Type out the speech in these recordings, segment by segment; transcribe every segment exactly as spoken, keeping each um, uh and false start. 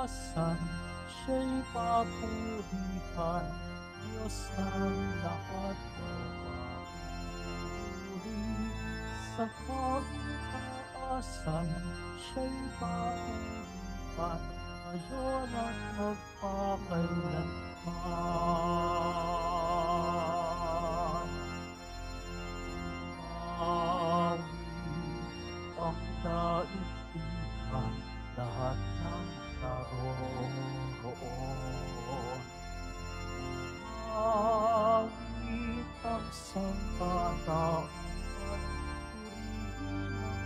taasan, siya'y papurihan, Diyos ng lahat ng papuri. Sa kaitaasan, siya'y papurihan, ngayon at magpakailanman. Awit ang daigdigan, lahat ng naroroon. Awit ang sangkatauhan, purihin ang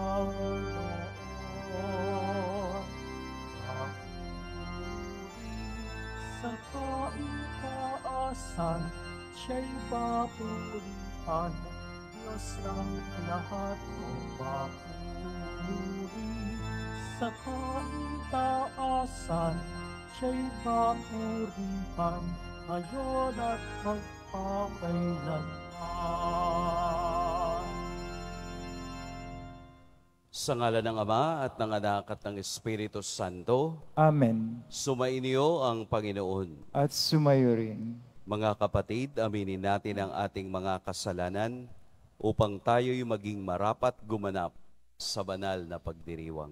Panginoon. Sa kaitaasan, siya'y papurihan, Diyos ng lahat ng papuri. Sa kaitaasan, siya'y papurihan, ngayon at magpakailanman. Sa ngala ng Ama at ng Anak at ng Espiritu Santo. Amen. Sumainyo ang Panginoon. At sumayo rin. Mga kapatid, aminin natin ang ating mga kasalanan upang tayo'y maging marapat gumanap sa banal na pagdiriwang.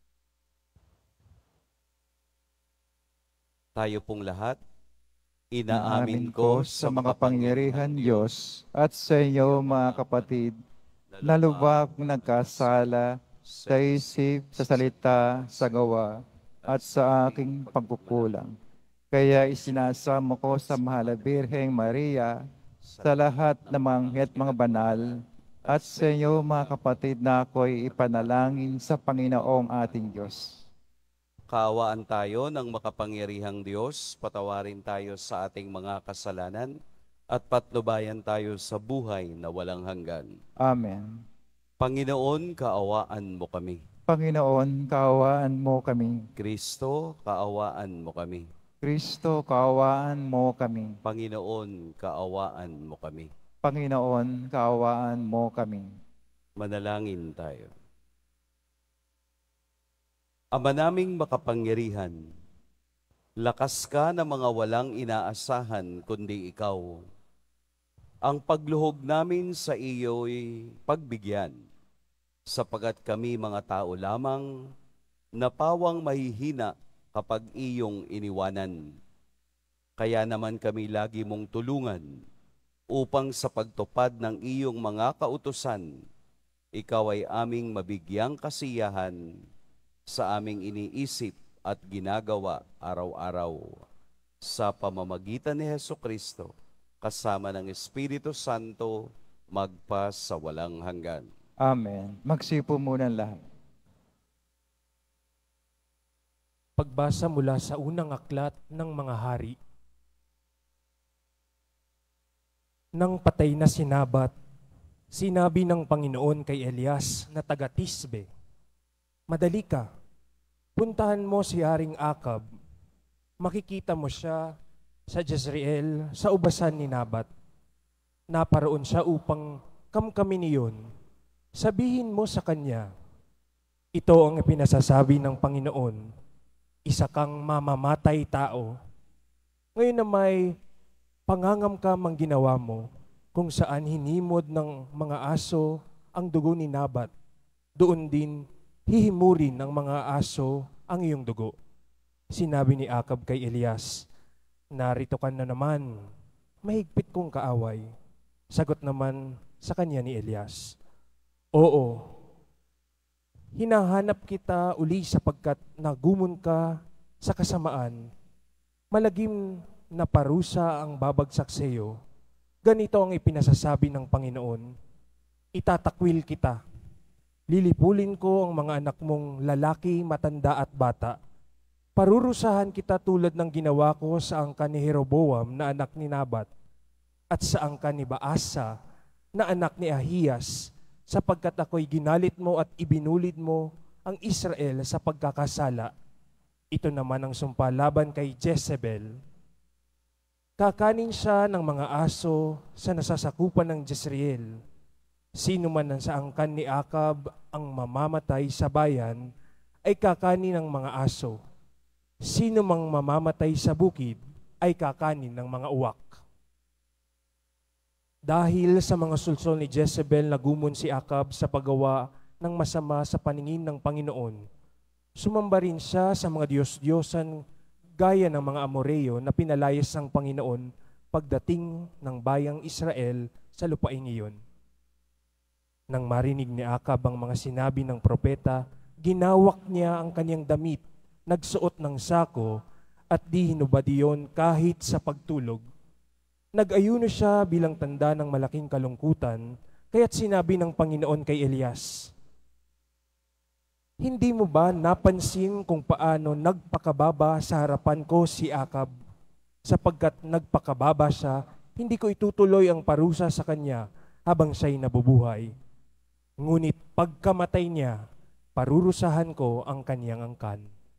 Tayo pong lahat, inaamin ko sa makapangyarihan Diyos at sa inyo mga kapatid, na lubak nagkasala sa isip, sa salita, sa gawa, at sa aking pagkukulang. Kaya isinasamo ko sa mahal na Birheng Maria, sa lahat ng mga anghel at mga banal, at sa inyo mga kapatid na ako'y ipanalangin sa Panginoong ating Diyos. Kaawaan tayo ng makapangyarihang Diyos, patawarin tayo sa ating mga kasalanan, at patnubayan tayo sa buhay na walang hanggan. Amen. Panginoon, kaawaan mo kami. Panginoon, kaawaan mo kami. Kristo, kaawaan mo kami. Kristo, kaawaan mo kami. Panginoon, kaawaan mo kami. Panginoon, kaawaan mo kami. Manalangin tayo. Ama naming makapangyarihan, lakas ka na mga walang inaasahan kundi ikaw. Ang pagluhog namin sa iyo'y pagbigyan, sapagat kami mga tao lamang na pawang mahihina kapag iyong iniwanan. Kaya naman kami lagi mong tulungan upang sa pagtupad ng iyong mga kautusan, ikaw ay aming mabigyang kasiyahan sa aming iniisip at ginagawa araw-araw. Sa pamamagitan ni Hesukristo, kasama ng Espiritu Santo, magpa sa walang hanggan. Amen. Magsipo muna lahat. Pagbasa mula sa unang aklat ng mga hari. Nang patay na si Nabat, sinabi ng Panginoon kay Elias na taga Tisbe, "Madali ka, puntahan mo si Haring Akab, makikita mo siya sa Jezreel, sa ubasan ni Nabat. Naparoon siya upang kamkamin niyon. Sabihin mo sa kanya, ito ang ipinasasabi ng Panginoon, isa kang mamamatay tao. Ngayon na may pangangam ka mang ginawa mo, kung saan hinimod ng mga aso ang dugo ni Nabat, doon din hihimurin ng mga aso ang iyong dugo." Sinabi ni Akab kay Elias, "Narito ka na naman, mahigpit kong kaaway." Sagot naman sa kanya ni Elias, "Oo, hinahanap kita uli sapagkat nagumon ka sa kasamaan. Malagim na parusa ang babagsak sa iyo. Ganito ang ipinasasabi ng Panginoon, itatakwil kita. Lilipulin ko ang mga anak mong lalaki, matanda at bata. Parurusahan kita tulad ng ginawa ko sa angkan ni Jeroboam na anak ni Nabat at sa angkan ni Baasa na anak ni Ahiyas, sapagkat ako'y ginalit mo at ibinulid mo ang Israel sa pagkakasala. Ito naman ang sumpa laban kay Jezebel. Kakanin siya ng mga aso sa nasasakupan ng Jezreel. Sino man sa angkan ni Akab ang mamamatay sa bayan ay kakanin ng mga aso. Sino mang mamamatay sa bukid ay kakanin ng mga uwak. Dahil sa mga sulsol ni Jezebel, nagumon si Acab sa paggawa ng masama sa paningin ng Panginoon. Sumamba rin siya sa mga Diyos-Diyosan gaya ng mga Amoreo na pinalayas ng Panginoon pagdating ng bayang Israel sa lupaing iyon. Nang marinig ni Acab ang mga sinabi ng propeta, ginawak niya ang kanyang damit, nagsuot ng sako, at di hinubad iyon kahit sa pagtulog. Nag-ayuno siya bilang tanda ng malaking kalungkutan, kaya't sinabi ng Panginoon kay Elias, "Hindi mo ba napansin kung paano nagpakababa sa harapan ko si Acab? Sapagkat nagpakababa siya, hindi ko itutuloy ang parusa sa kanya habang siya'y nabubuhay. Ngunit pagkamatay niya, parurusahan ko ang kanyang angkan."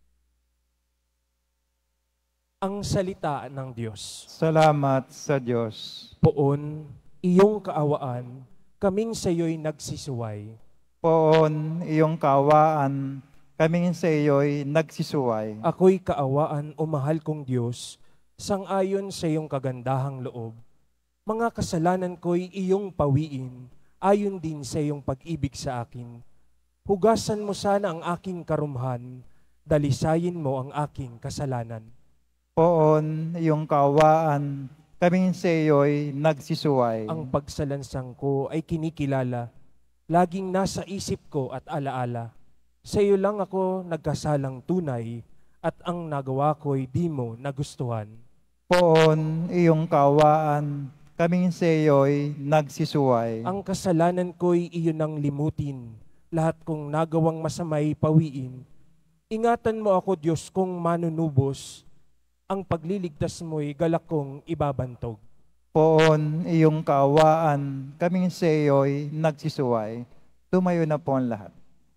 Ang salita ng Diyos. Salamat sa Diyos. Poon, iyong kaawaan, kaming sa iyo'y nagsisuway. Poon, iyong kaawaan, kaming sa iyo'y nagsisuway. Ako'y kaawaan o mahal kong Diyos, sang-ayon sa iyong kagandahang loob. Mga kasalanan ko'y iyong pawiin, ayon din sa iyong pag-ibig sa akin. Hugasan mo sana ang aking karumhan, dalisayin mo ang aking kasalanan. Poon, iyong kaawaan, kaming sa iyo'y nagsisuway. Ang pagsalansang ko ay kinikilala, laging nasa isip ko at alaala. Sa iyo lang ako nagkasalang tunay, at ang nagawa ko'y di mo nagustuhan. Poon, iyong kaawaan, kaming sa iyo'y nagsisuway. Ang kasalanan ko'y iyon ang limutin, lahat kong nagawang masamay pawiin. Ingatan mo ako, Diyos kong manunubos, ang pagliligtas mo'y galak kong ibabantog. Poon, iyong kaawaan, kaming sa iyo'y nagsisuway. Tumayo na po ang lahat.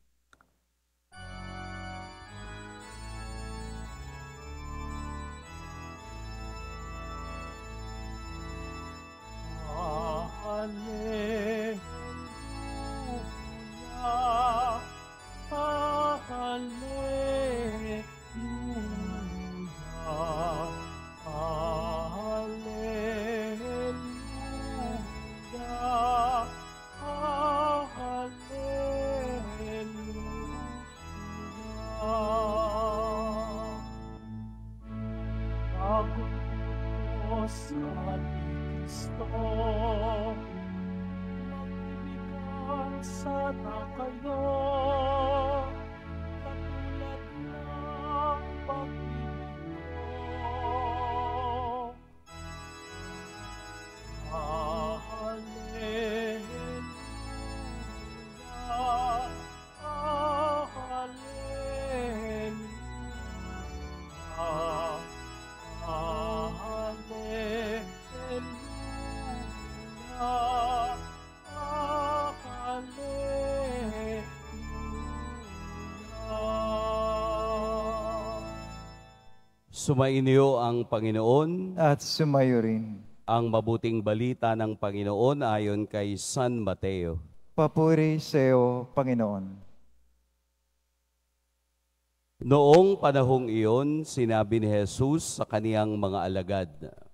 Sumainyo ang Panginoon. At sumayo rin. Ang mabuting balita ng Panginoon ayon kay San Mateo. Papuri sa iyo, Panginoon. Noong panahong iyon, sinabi ni Jesus sa kaniyang mga alagad,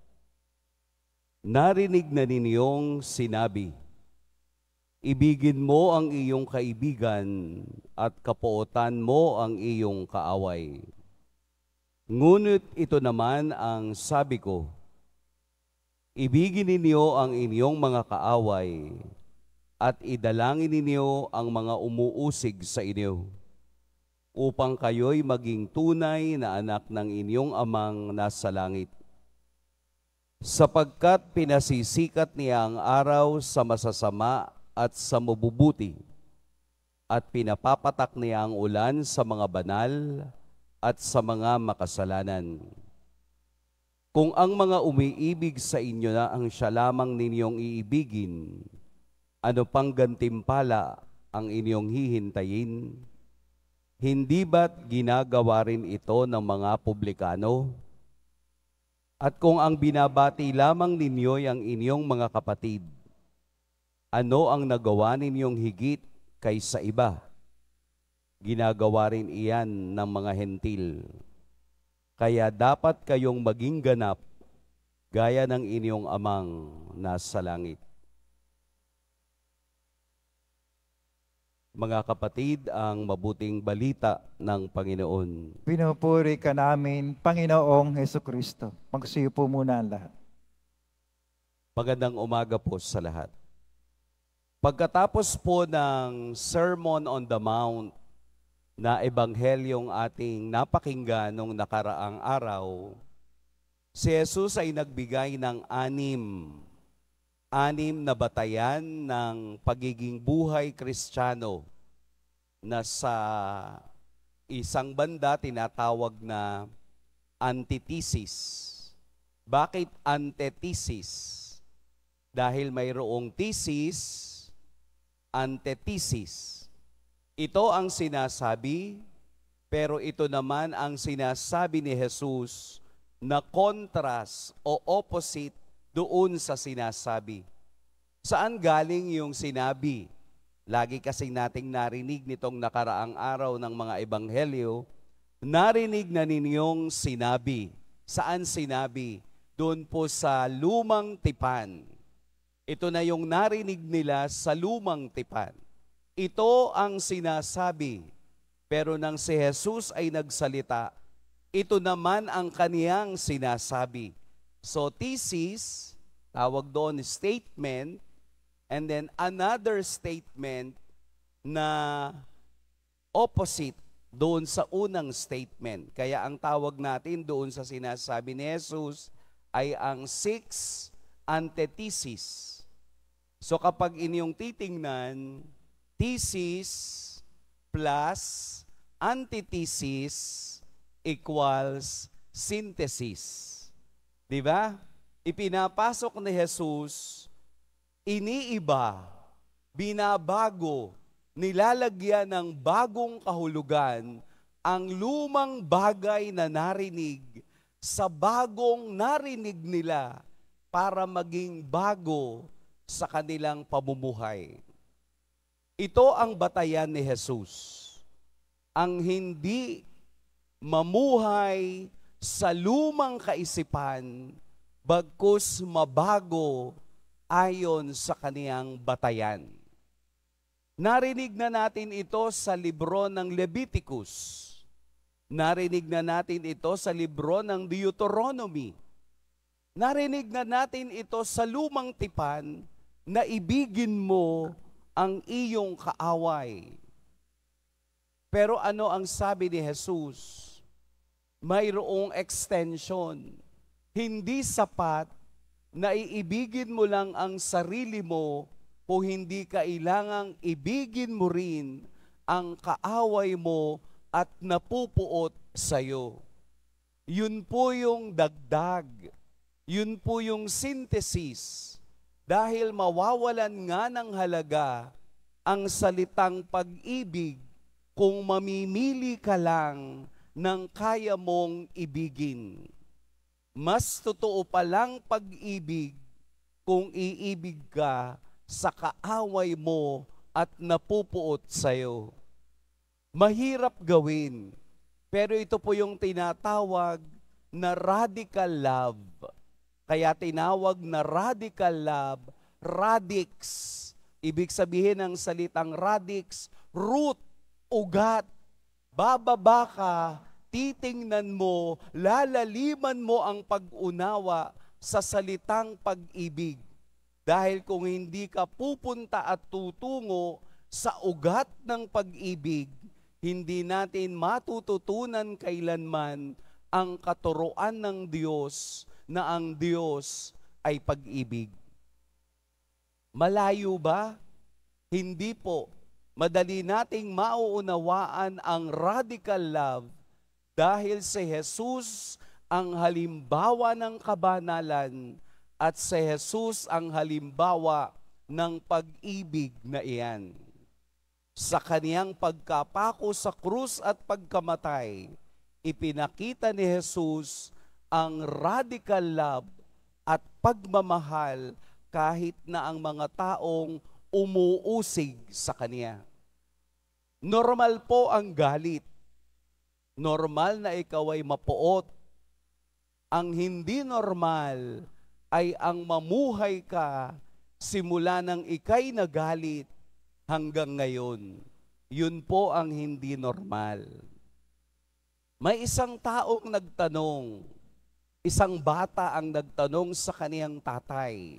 "Narinig na ninyong sinabi, ibigin mo ang iyong kaibigan at kapuotan mo ang iyong kaaway. Ngunit ito naman ang sabi ko, ibigin ninyo ang inyong mga kaaway at idalangin ninyo ang mga umuusig sa inyo, upang kayo'y maging tunay na anak ng inyong amang nasa langit. Sapagkat pinasisikat niya ang araw sa masasama at sa mabubuti, at pinapapatak niya ang ulan sa mga banal at sa mga makasalanan. Kung ang mga umiibig sa inyo na ang siya lamang ninyong iibigin, ano pang gantimpala ang inyong hihintayin? Hindi ba't ginagawa rin ito ng mga publikano? At kung ang binabati lamang ninyo'y ang inyong mga kapatid, ano ang nagawa ninyong higit kaysa iba? Ginagawa rin iyan ng mga hentil. Kaya dapat kayong maging ganap gaya ng inyong amang nasa langit. Mga kapatid, ang mabuting balita ng Panginoon. Pinupuri ka namin, Panginoong Hesukristo. Magsiyo po muna ang lahat. Magandang umaga po sa lahat. Pagkatapos po ng Sermon on the Mount na ebanghelyong ating napakinggan nung nakaraang araw, si Jesus ay nagbigay ng anim, anim na batayan ng pagiging buhay Kristiyano na sa isang banda tinatawag na antithesis. Bakit antithesis? Dahil mayroong thesis, antithesis. Ito ang sinasabi, pero ito naman ang sinasabi ni Jesus na contrast o opposite doon sa sinasabi. Saan galing yung sinabi? Lagi kasing nating narinig nitong nakaraang araw ng mga ebanghelyo, narinig na ninyong sinabi. Saan sinabi? Doon po sa lumang tipan. Ito na yung narinig nila sa lumang tipan. Ito ang sinasabi. Pero nang si Jesus ay nagsalita, ito naman ang kaniyang sinasabi. So thesis, tawag doon statement, and then another statement na opposite doon sa unang statement. Kaya ang tawag natin doon sa sinasabi ni Jesus ay ang six antithesis. So kapag inyong titingnan, thesis plus antithesis equals synthesis. Di ba? Ipinapasok ni Jesus, iniiba, binabago, nilalagyan ng bagong kahulugan ang lumang bagay na narinig sa bagong narinig nila para maging bago sa kanilang pamumuhay. Ito ang batayan ni Jesus. Ang hindi mamuhay sa lumang kaisipan, bagkus mabago ayon sa kaniyang batayan. Narinig na natin ito sa libro ng Leviticus. Narinig na natin ito sa libro ng Deuteronomy. Narinig na natin ito sa lumang tipan na ibigin mo ang iyong kaaway. Pero ano ang sabi ni Jesus? Mayroong extension. Hindi sapat na iibigin mo lang ang sarili mo o hindi kailangang ibigin mo rin ang kaaway mo at napupuot sa'yo. Yun po yung dagdag. Yun po yung synthesis. Dahil mawawalan nga ng halaga ang salitang pag-ibig kung mamimili ka lang ng kaya mong ibigin. Mas totoo palang pag-ibig kung iibig ka sa kaaway mo at napupuot sa'yo. Mahirap gawin, pero ito po yung tinatawag na radical love. Kaya tinawag na radical love, radix. Ibig sabihin ng salitang radix, root, ugat. Bababa ka, titingnan mo, lalaliman mo ang pag-unawa sa salitang pag-ibig. Dahil kung hindi ka pupunta at tutungo sa ugat ng pag-ibig, hindi natin matututunan kailanman ang katuruan ng Diyos na ang Diyos ay pag-ibig. Malayo ba? Hindi po. Madali nating mauunawaan ang radical love dahil si Jesus ang halimbawa ng kabanalan at si Jesus ang halimbawa ng pag-ibig na iyan. Sa kaniyang pagkapako sa krus at pagkamatay, ipinakita ni Jesus ang radical love at pagmamahal kahit na ang mga taong umuusig sa Kanya. Normal po ang galit. Normal na ikaw ay mapuot Ang hindi normal ay ang mamuhay ka simula nang ika'y nagalit hanggang ngayon. Yun po ang hindi normal. May isang taong nagtanong, isang bata ang nagtanong sa kaniyang tatay,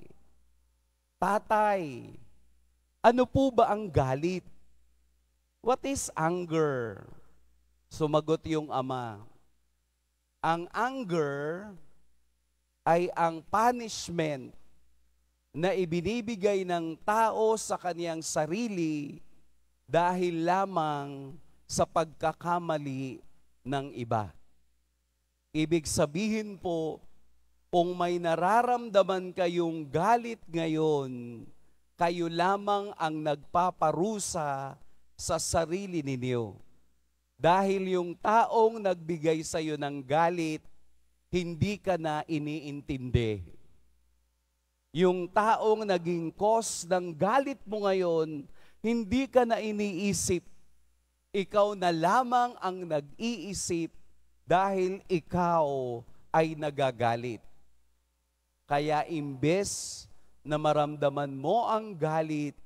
Tatay, ano po ba ang galit? What is anger? Sumagot yung ama, ang anger ay ang punishment na ibinibigay ng tao sa kaniyang sarili dahil lamang sa pagkakamali ng iba. Ibig sabihin po, kung may nararamdaman kayong galit ngayon, kayo lamang ang nagpaparusa sa sarili ninyo. Dahil yung taong nagbigay sa iyo ng galit, hindi ka na iniintindi. Yung taong naging cause ng galit mo ngayon, hindi ka na iniisip. Ikaw na lamang ang nag-iisip dahil ikaw ay nagagalit. Kaya imbes na maramdaman mo ang galit,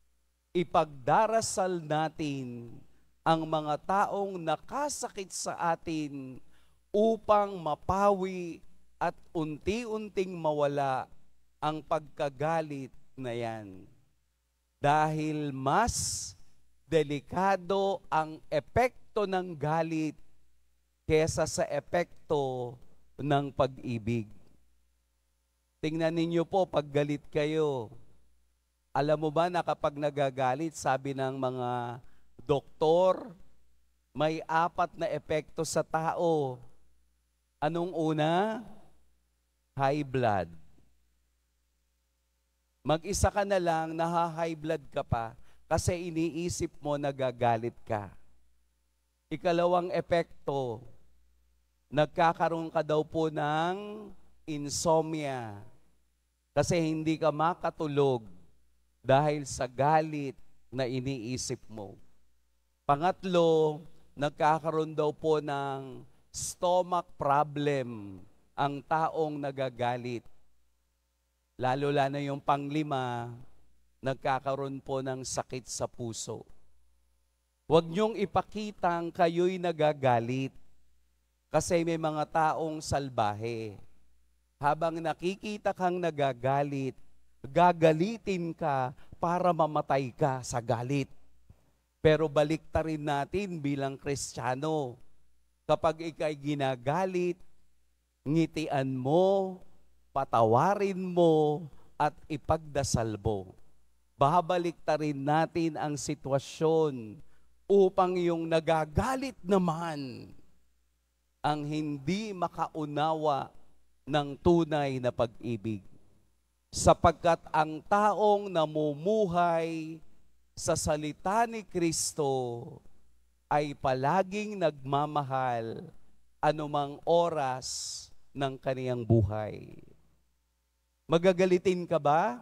ipagdarasal natin ang mga taong nakasakit sa atin upang mapawi at unti-unting mawala ang pagkagalit na yan. Dahil mas delikado ang epekto ng galit kesa sa epekto ng pag-ibig. Tingnan ninyo po, pag galit kayo, alam mo ba na kapag nagagalit, sabi ng mga doktor, may apat na epekto sa tao. Anong una? High blood. Mag-isa ka na lang, naha-high blood ka pa kasi iniisip mo nagagalit ka. Ikalawang epekto, nagkakaroon ka daw po ng insomnia kasi hindi ka makatulog dahil sa galit na iniisip mo. Pangatlo, nagkakaroon daw po ng stomach problem ang taong nagagalit. Lalo-lalo yung panglima, nagkakaroon po ng sakit sa puso. Huwag niyong ipakitang kayo'y nagagalit kasi may mga taong salbahe. Habang nakikita kang nagagalit, gagalitin ka para mamatay ka sa galit. Pero baliktarin natin bilang Kristiyano, kapag ika'y ginagalit, ngitian mo, patawarin mo, at ipagdasal mo. Babaliktarin natin ang sitwasyon upang yung nagagalit naman ang hindi makaunawa ng tunay na pag-ibig. Sapagkat ang taong namumuhay sa salita ni Kristo ay palaging nagmamahal anumang oras ng kaniyang buhay. Magagalitin ka ba?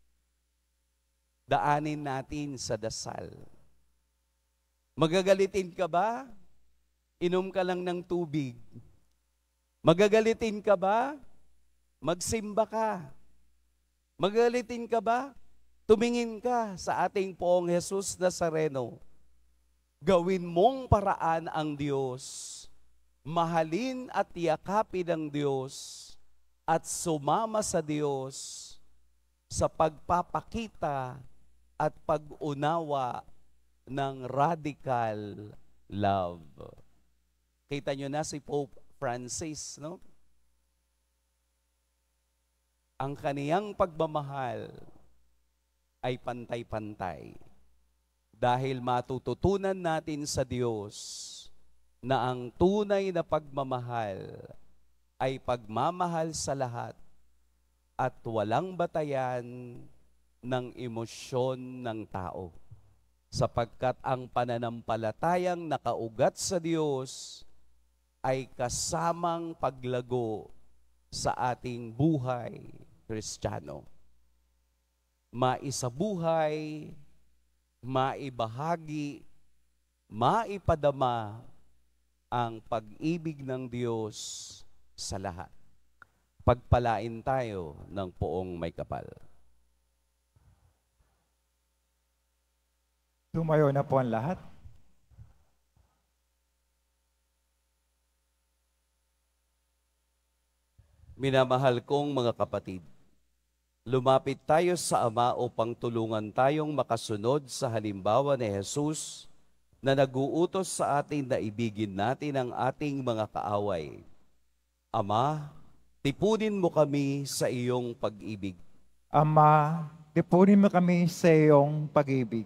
Daanin natin sa dasal. Magagalitin ka ba? Inom ka lang ng tubig. Magagalitin ka ba? Magsimba ka. Magagalitin ka ba? Tumingin ka sa ating Poong Jesus Nazareno. Gawin mong paraan ang Diyos. Mahalin at yakapin ang Diyos at sumama sa Diyos sa pagpapakita at pag-unawa ng radical love. Kita nyo na si Pope Francis, no? Ang kaniyang pagmamahal ay pantay-pantay. Dahil matututunan natin sa Diyos na ang tunay na pagmamahal ay pagmamahal sa lahat at walang batayan ng emosyon ng tao. Sapagkat ang pananampalatayang nakaugat sa Diyos ay kasamang paglago sa ating buhay Kristiyano. Maisabuhay, maibahagi, maipadama ang pag-ibig ng Diyos sa lahat. pagpalain tayo ng poong may kapal. Tumayo na po ang lahat. Minamahal kong mga kapatid, lumapit tayo sa Ama upang tulungan tayong makasunod sa halimbawa ni Jesus na nag-uutos sa atin na ibigin natin ang ating mga kaaway. Ama, tipunin mo kami sa iyong pag-ibig. Ama, tipunin mo kami sa iyong pag-ibig.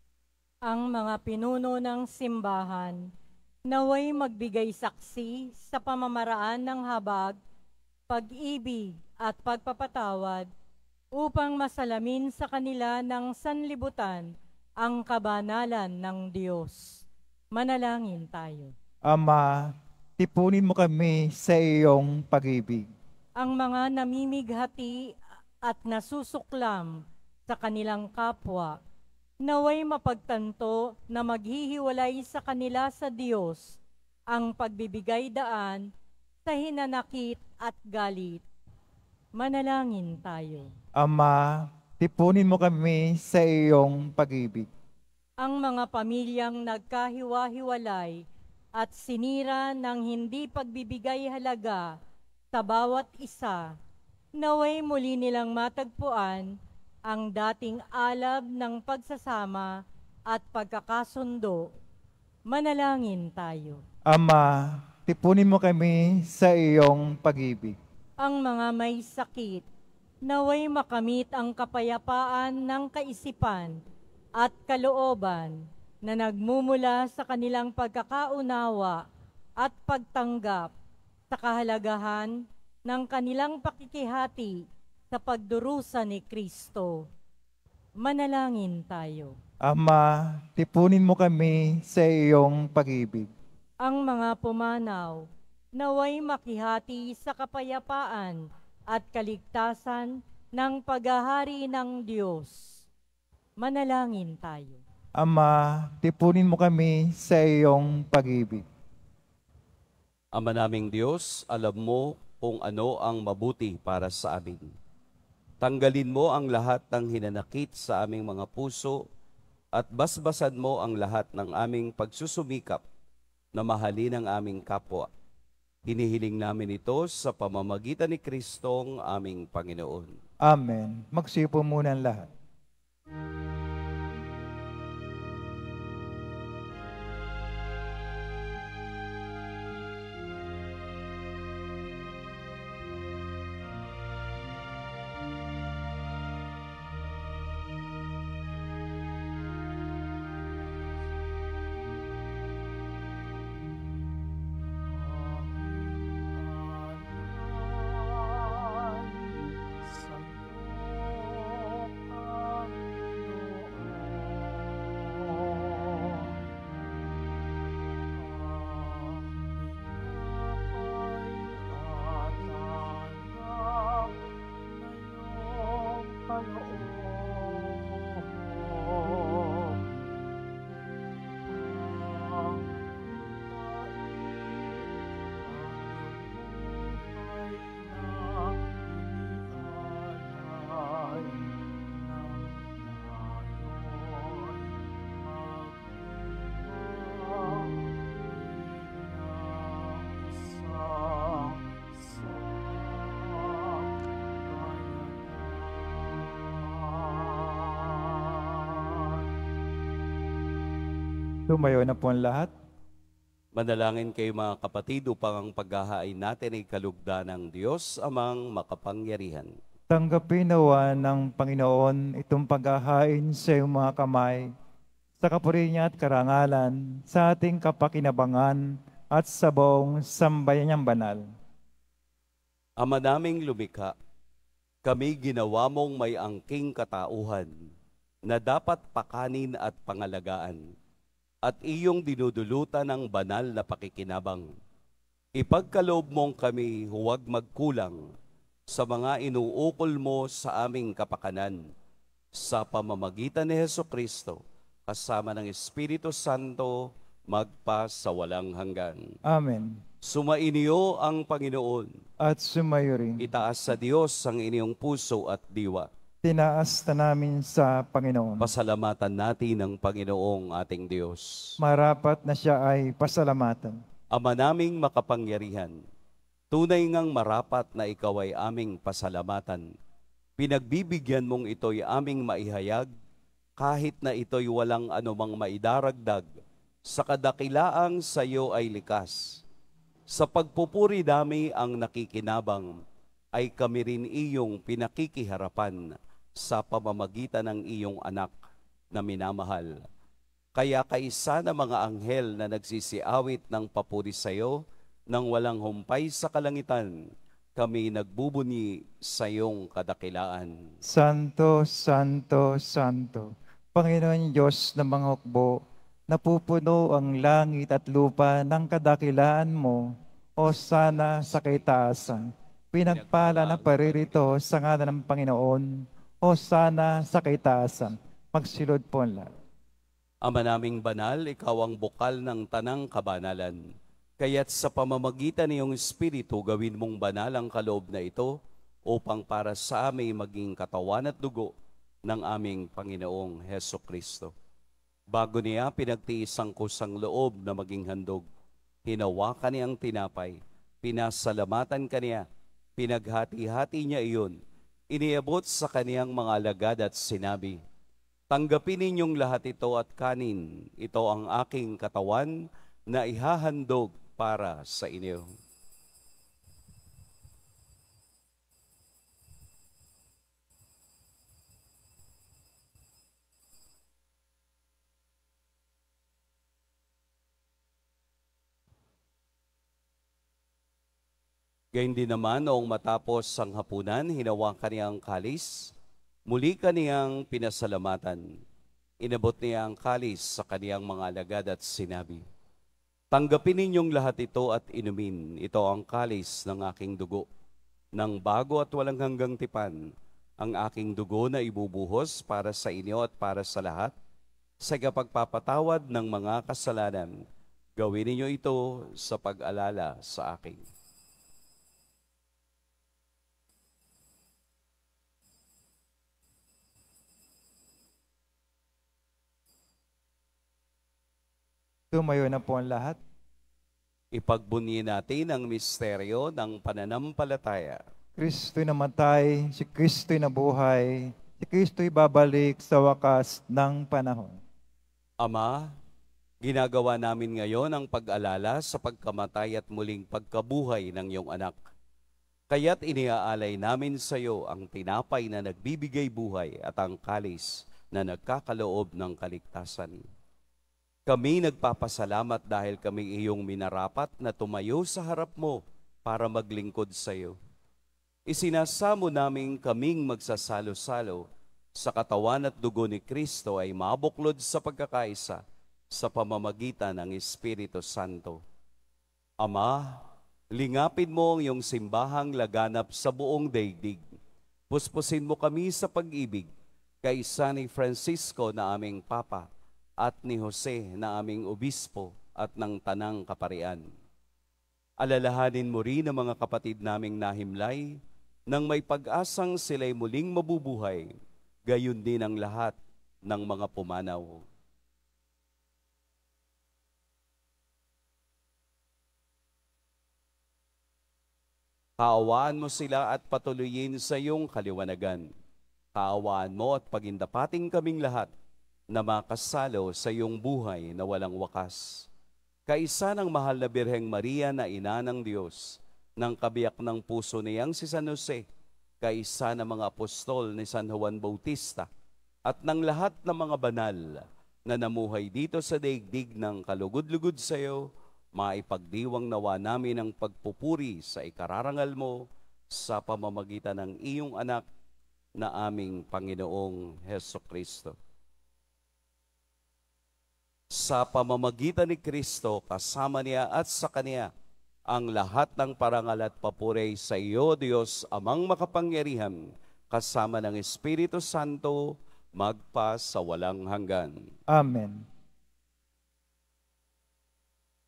Ang mga pinuno ng simbahan, naway magbigay saksi sa pamamaraan ng habag, pag-ibig at pagpapatawad upang masalamin sa kanila ng sanlibutan ang kabanalan ng Diyos. Manalangin tayo. Ama, tipunin mo kami sa iyong pag-ibig. Ang mga namimighati at nasusuklam sa kanilang kapwa, naway mapagtanto na maghihiwalay sa kanila sa Diyos ang pagbibigay daan sa hinanakit at galit. Manalangin tayo. Ama, tipunin mo kami sa iyong pag-ibig. Ang mga pamilyang nagkahiwa-hiwalay at sinira ng hindi pagbibigay halaga sa bawat isa, naway muli nilang matagpuan ang dating alab ng pagsasama at pagkakasundo. Manalangin tayo. Ama, tipunin mo kami sa iyong pag-ibig. Ang mga may sakit, naway makamit ang kapayapaan ng kaisipan at kalooban na nagmumula sa kanilang pagkakaunawa at pagtanggap sa kahalagahan ng kanilang pakikihati sa pagdurusa ni Kristo. Manalangin tayo. Ama, tipunin mo kami sa iyong pag-ibig. Ang mga pumanaw, naway makihati sa kapayapaan at kaligtasan ng paghahari ng Diyos. Manalangin tayo. Ama, tipunin mo kami sa iyong pag-ibig. Ama naming Diyos, alam mo kung ano ang mabuti para sa amin. Tanggalin mo ang lahat ng hinanakit sa aming mga puso at basbasan mo ang lahat ng aming pagsusumikap na mahalin ang aming kapwa. Hinihiling namin ito sa pamamagitan ni Kristong aming Panginoon. Amen. Magsipo muna ang lahat. Tumayo na po ang lahat. Manalangin kayo mga kapatid upang ang paghahain natin ay kalugdan ng Diyos amang makapangyarihan. Tanggapin nawa ng Panginoon itong paghahain sa iyong mga kamay, sa kapuri niya at karangalan, sa ating kapakinabangan at sa buong sambayan niyang banal. Ama naming lumikha, kami ginawa mong may angking katauhan na dapat pakanin at pangalagaan, at iyong dinudulutan ng banal na pakikinabang. Ipagkaloob mong kami huwag magkulang sa mga inuukol mo sa aming kapakanan, sa pamamagitan ni Hesukristo, kasama ng Espiritu Santo, magpa sa walang hanggan. Amen. Sumainyo ang Panginoon. At sumayo rin. Itaas sa Diyos ang inyong puso at diwa. Tinaas na namin sa Panginoon. Pasalamatan natin ang Panginoong ating Diyos. Marapat na siya ay pasalamatan. Ama naming makapangyarihan, tunay ngang marapat na ikaw ay aming pasalamatan. Pinagbibigyan mong ito'y aming maihayag, kahit na ito'y walang anumang maidaragdag, sa kadakilaang sa iyo ay likas. Sa pagpupuri dami ang nakikinabang, ay kami rin iyong pinakikiharapan sa pamamagitan ng iyong anak na minamahal. Kaya kaisa na mga anghel na nagsisiawit ng papuri sa iyo, nang walang humpay sa kalangitan, kami nagbubuni sa iyong kadakilaan. Santo, Santo, Santo, Panginoon Diyos ng mga hukbo, napupuno ang langit at lupa ng kadakilaan mo, o sana sa kaitaasan. Pinagpala na paririto sa ngalan ng Panginoon, o sana sa kaitaasan. Magsilod po ang lahat. Ama naming banal, ikaw ang bukal ng tanang kabanalan. Kaya't sa pamamagitan ng iyong Espiritu, gawin mong banal ang kaloob na ito upang para sa amin maging katawan at dugo ng aming Panginoong Heso Kristo. Bago niya pinagtiis ang kusang loob na maging handog, hinawakan niyang tinapay, pinasalamatan kaniya, pinaghati-hati niya iyon, iniabot sa kaniyang mga alagad at sinabi, tanggapin ninyong lahat ito at kanin, ito ang aking katawan na ihahandog para sa inyo. Gayun din naman, noong matapos ang hapunan, hinawakan niya ang kalis, muli kaniyang pinasalamatan. Inabot niya ang kalis sa kaniyang mga alagad at sinabi, tanggapin ninyong lahat ito at inumin. Ito ang kalis ng aking dugo, ng bago at walang hanggang tipan, ang aking dugo na ibubuhos para sa inyo at para sa lahat, sa kapagpapatawad ng mga kasalanan. Gawin ninyo ito sa pag-alala sa akin. Tumayo na po ang lahat. Ipagbunyi natin ang misteryo ng pananampalataya. Kristo'y namatay, si Kristo'y nabuhay, si Kristo'y babalik sa wakas ng panahon. Ama, ginagawa namin ngayon ang pag-alala sa pagkamatay at muling pagkabuhay ng iyong anak. Kaya't iniaalay namin sa iyo ang tinapay na nagbibigay buhay at ang kalis na nagkakaloob ng kaligtasan. Kami nagpapasalamat dahil kami iyong minarapat na tumayo sa harap mo para maglingkod sa iyo. Isinasamo namin kaming magsasalo-salo sa katawan at dugo ni Kristo ay mabuklod sa pagkakaisa sa pamamagitan ng Espiritu Santo. Ama, lingapin mo ang iyong simbahang laganap sa buong daigdig. Puspusin mo kami sa pag-ibig, kaisa ni Francisco na aming Papa, at ni Jose na aming obispo at ng tanang kaparian. Alalahanin mo rin ang mga kapatid naming nahimlay nang may pag-asang sila'y muling mabubuhay, gayon din ang lahat ng mga pumanaw. Kaawaan mo sila at patuloyin sa iyong kaliwanagan. Kaawaan mo at pagindapating kaming lahat na makasalo sa iyong buhay na walang wakas. Kaisa ng mahal na Birheng Maria na ina ng Diyos, ng kabiyak ng puso niyang si San Jose, kaisa ng mga apostol ni San Juan Bautista, at ng lahat ng mga banal na namuhay dito sa daigdig ng kalugod-lugod sa iyo, maipagdiwang nawa namin ang pagpupuri sa ikararangal mo sa pamamagitan ng iyong anak na aming Panginoong Heso Kristo. Sa pamamagitan ni Kristo, kasama niya at sa Kanya, ang lahat ng parangal at papuri sa iyo, Diyos, Amang makapangyarihan, kasama ng Espiritu Santo, magpa sa walang hanggan. Amen.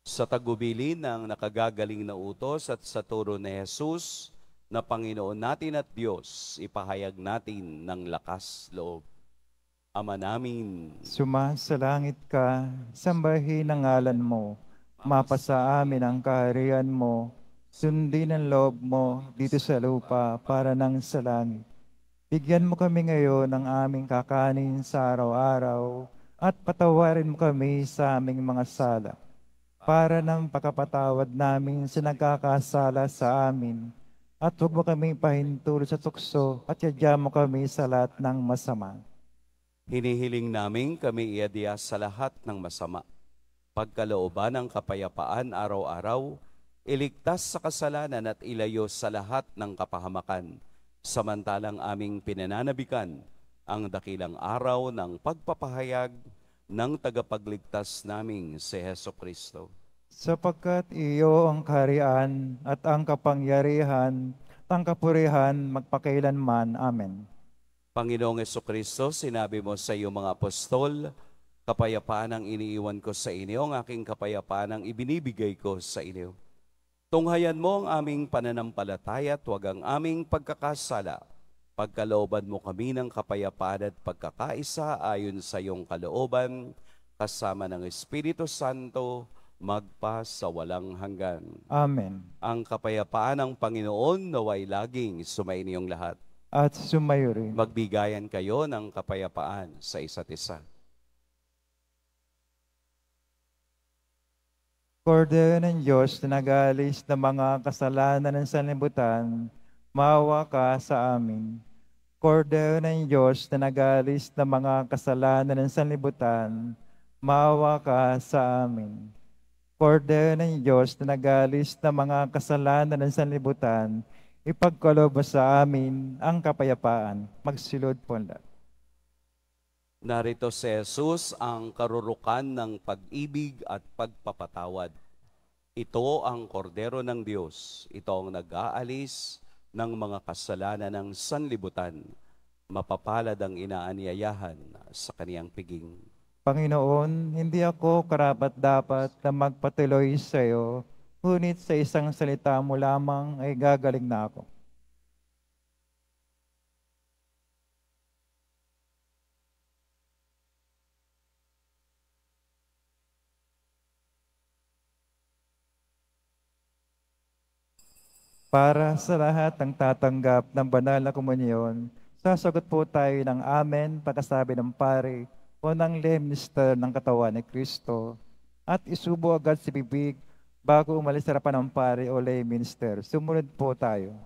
sa tagubilin ng nakagagaling na utos at sa turo ni Jesus na Panginoon natin at Diyos, ipahayag natin ng lakas loob. Ama namin, Sumasalangit ka, sambahin ang ngalan mo. Mapasa amin ang kaharian mo. Sundin ang loob mo dito sa lupa para nang sa langit. Bigyan mo kami ngayon ng aming kakanin sa araw-araw at patawarin mo kami sa aming mga sala para ng pagkapatawad namin sa nagkakasala sa amin. At huwag mo kami pahintulot sa tukso at yadya mo kami sa lahat ng masama. hinihiling namin kami iadya sa lahat ng masama. Pagkalooban ng kapayapaan araw-araw, iligtas sa kasalanan at ilayo sa lahat ng kapahamakan. Samantalang aming pinananabikan ang dakilang araw ng pagpapahayag ng tagapagligtas naming si Heso Kristo. Sapagkat iyo ang kaharian at ang kapangyarihan at ang kapurihan magpakailanman. Amen. Panginoong Jesucristo, sinabi mo sa iyong mga apostol, kapayapaan ang iniiwan ko sa inyo, ang aking kapayapaan ang ibinibigay ko sa inyo. Tunghayan mo ang aming pananampalataya at huwag ang aming pagkakasala. Pagkalooban mo kami ng kapayapaan at pagkakaisa ayon sa iyong kalooban, kasama ng Espiritu Santo, magpa sa walang hanggan. Amen. Ang kapayapaan ng Panginoon naway laging sumainyong lahat. At sumayo rin. Magbigayan kayo ng kapayapaan sa isa't isa. Kordero ng Diyos na nag-aalis ng mga kasalanan ng sanlibutan, maawa ka sa amin. Kordero ng Diyos na nag-aalis ng mga kasalanan ng sanlibutan, maawa ka sa amin. Kordero ng Diyos na nag-aalis ng mga kasalanan ng sanlibutan, ipagkaloob mo sa amin ang kapayapaan. Magsilod po lahat. Narito si Jesus ang karurukan ng pag-ibig at pagpapatawad. Ito ang kordero ng Diyos. Ito ang nag-aalis ng mga kasalanan ng sanlibutan. Mapapalad ang inaanyayahan sa kaniyang piging. Panginoon, hindi ako karapat-dapat na magpatuloy sa iyo, ngunit sa isang salita mo lamang ay gagaling na ako. Para sa lahat ng tatanggap ng banal na komunyon, sasagot po tayo ng amen pagkasabi ng pare o ng lay minister ng katawan ni Kristo at isubo agad si bibig bago umalis sa harapan ng pare o lay minister. Sumunod po tayo.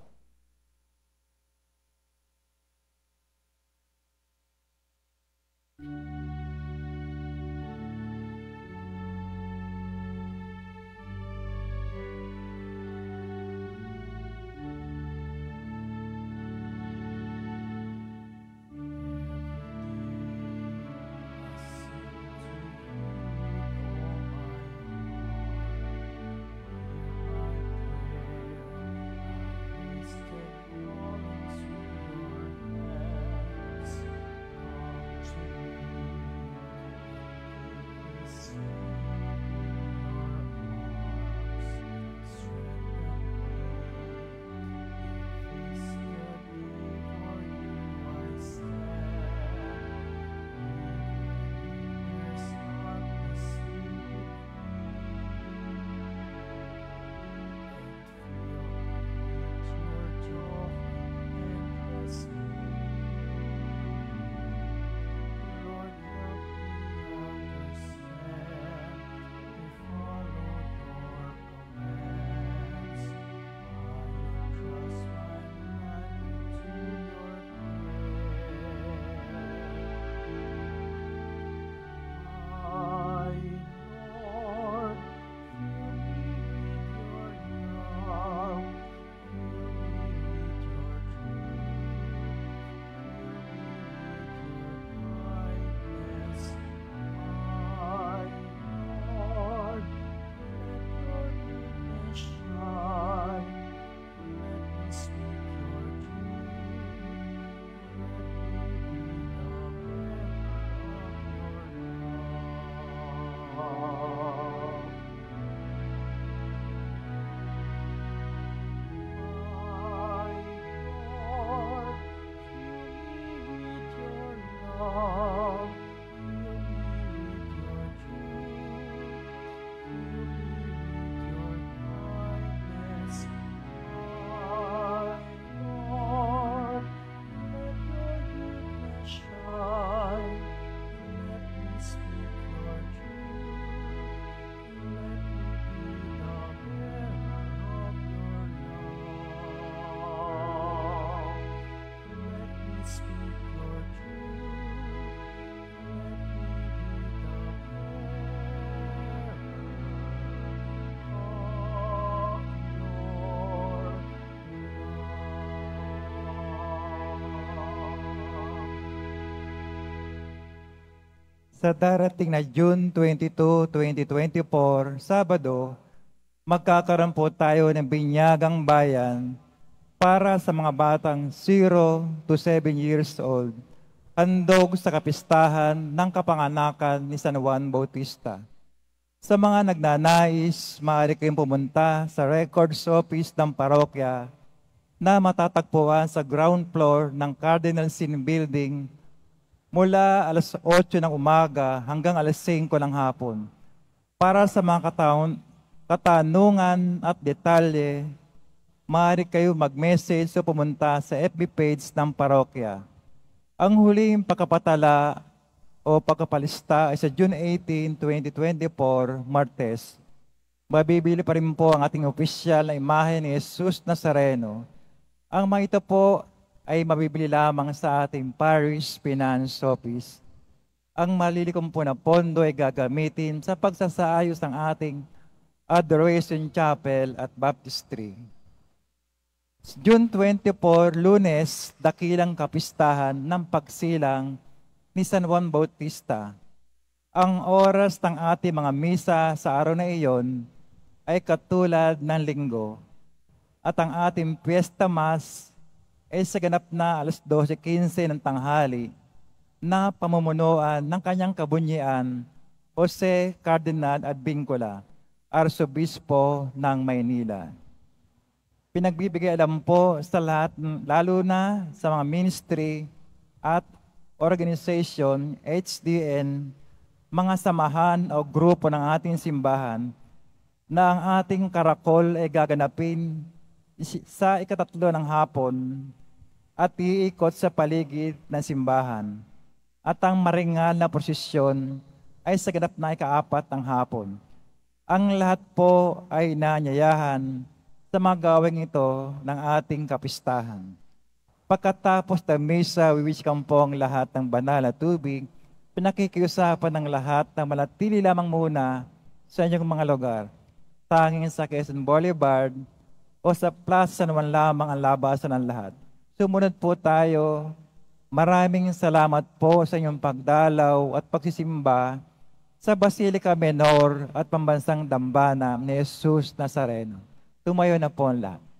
Sa darating na June twenty-two, twenty twenty-four, Sabado, magkakaroon po tayo ng binyagang bayan para sa mga batang zero to seven years old, handog sa kapistahan ng kapanganakan ni San Juan Bautista. Sa mga nagnanais, maaari kayong pumunta sa records office ng parokya na matatagpuan sa ground floor ng Cardinal Sin Building mula alas otso ng umaga hanggang alas singko ng hapon. Para sa mga kataon, katanungan at detalye, maaari kayo mag-message o pumunta sa F B page ng parokya. Ang huling pagkapatala o pagkapalista ay sa June eighteen, twenty twenty-four, Martes. Mabibili pa rin po ang ating opisyal na imahe ni Jesus Nazareno. Ang mga ito po ay mabibili lamang sa ating Parish Finance Office. Ang malilikom po na pondo ay gagamitin sa pagsasaayos ng ating Adoration Chapel at Baptistry. June twenty-four, Lunes, dakilang kapistahan ng pagsilang ni San Juan Bautista. Ang oras ng ating mga misa sa araw na iyon ay katulad ng linggo. At ang ating Fiesta Mass ay sa ganap na alas dose quince ng tanghali na pamumunuan ng kanyang kabunyian, Jose Cardinal Advincula, Arsobispo ng Maynila. Pinagbibigay alam po sa lahat, lalo na sa mga ministry at organization, H D N, mga samahan o grupo ng ating simbahan, na ang ating karakol ay gaganapin sa ikatatlo ng hapon at iikot sa paligid ng simbahan. At ang maringal na prosesyon ay sa ganap na ikaapat ng hapon. Ang lahat po ay inaanyayahan sa mga gawing ito ng ating kapistahan. Pagkatapos ng misa, wiwisikan po ang lahat ng banal na tubig, pinakikiusapan ng lahat na manatili lamang muna sa inyong mga lugar. Tanging sa Quezon Boulevard o sa Plaza naman lamang ang labasan ng lahat. Sumunod po tayo. Maraming salamat po sa inyong pagdalaw at pagsisimba sa Basilica Menor at Pambansang Dambana ni Jesus Nazareno. Tumayo na po ang lahat.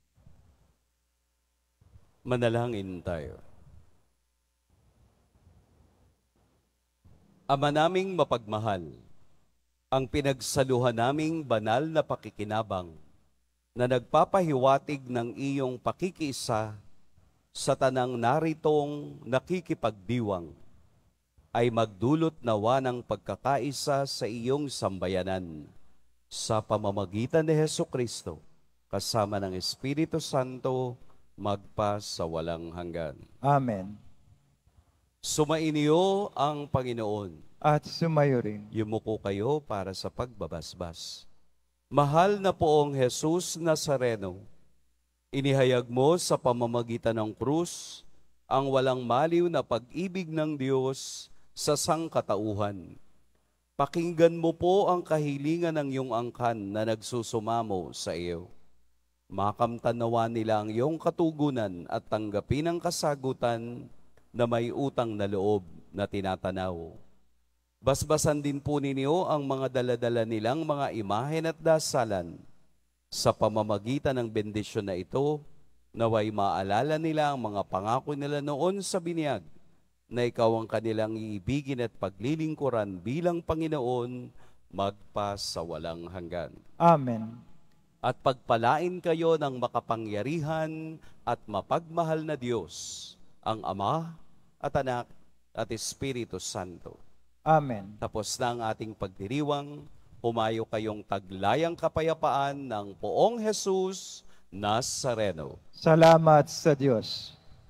Manalangin tayo. Ama naming mapagmahal, ang pinagsaluhan naming banal na pakikinabang na nagpapahiwatig ng iyong pakikiisa sa tanang naritong nakikipagdiwang ay magdulot nawa ng pagkakaisa sa iyong sambayanan sa pamamagitan ni Hesukristo kasama ng Espiritu Santo magpa sa walang hanggan. Amen. Sumainyo ang Panginoon. At sumayo rin. Yumuko kayo para sa pagbabasbas. Mahal na poong Jesus Nazareno, inihayag mo sa pamamagitan ng krus ang walang maliw na pag-ibig ng Diyos sa sangkatauhan. Pakinggan mo po ang kahilingan ng iyong angkan na nagsusumamo sa iyo. Makamtan nawa nila ang iyong katugunan at tanggapin ang kasagutan na may utang na loob na tinatanaw. Basbasan din po ninyo ang mga daladala nilang mga imahen at dasalan. Sa pamamagitan ng bendisyon na ito, naway maalala nila ang mga pangako nila noon sa binyag, na ikaw ang kanilang iibigin at paglilingkuran bilang Panginoon, magpa sa walang hanggan. Amen. At pagpalain kayo ng makapangyarihan at mapagmahal na Diyos, ang Ama at Anak at Espiritu Santo. Amen. Tapos na ang ating pagdiriwang, humayo kayong taglayang kapayapaan ng poong Jesus Nazareno. Salamat sa Diyos.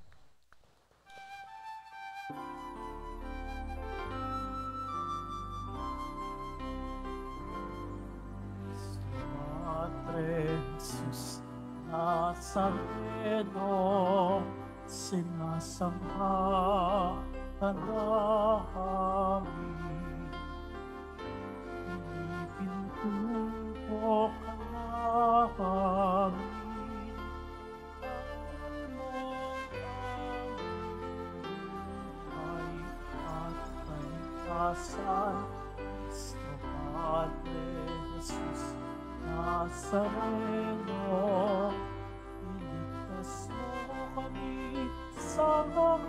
Padre Jesus Nazareno, sinasamba ka namin. Ipintuko ka namin. Ay at kaligtasan. Nazareno, iligtas mo kami sa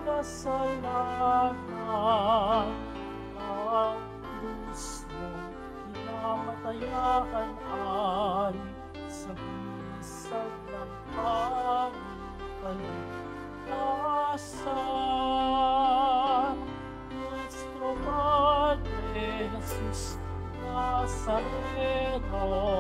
kasalanan. Ang krus mong pinamatayan ay sa bisag ng aming kaligtasan. Nuestro Padre Jesus Nazareno,